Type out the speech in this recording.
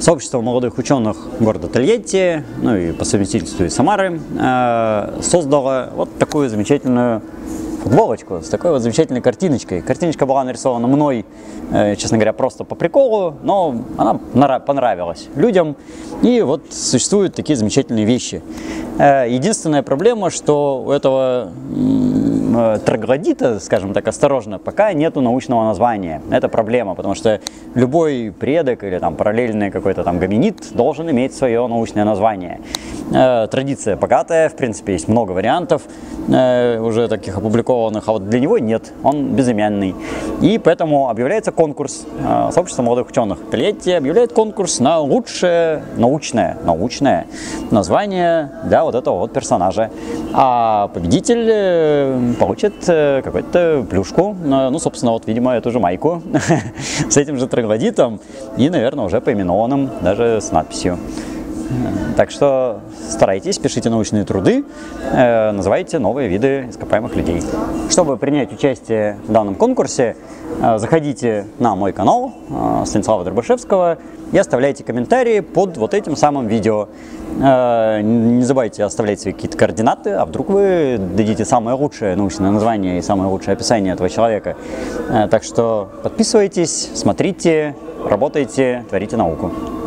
Сообщество молодых ученых города Тольятти, ну и по совместительству из Самары, создало вот такую замечательную футболочку с такой вот замечательной картиночкой. Картиночка была нарисована мной, честно говоря, просто по приколу, но она понравилась людям. И вот существуют такие замечательные вещи. Единственная проблема, что у этого троглодита, скажем так осторожно, пока нету научного названия. Это проблема, потому что любой предок или там параллельный какой-то там гоминид должен иметь свое научное название. Традиция богатая, в принципе, есть много вариантов уже таких опубликованных, а вот для него нет, он безымянный. И поэтому объявляется конкурс. Сообщество молодых ученых Тольятти объявляет конкурс на лучшее научное название для вот этого вот персонажа. А победитель получит какую-то плюшку, ну, собственно, вот, видимо, эту же майку с этим же троглодитом и, наверное, уже поименованным, даже с надписью. Так что старайтесь, пишите научные труды, называйте новые виды ископаемых людей. Чтобы принять участие в данном конкурсе, заходите на мой канал Станислава Дробышевского и оставляйте комментарии под вот этим самым видео. Не забывайте оставлять свои какие-то координаты, а вдруг вы дадите самое лучшее научное название и самое лучшее описание этого человека. Так что подписывайтесь, смотрите, работайте, творите науку.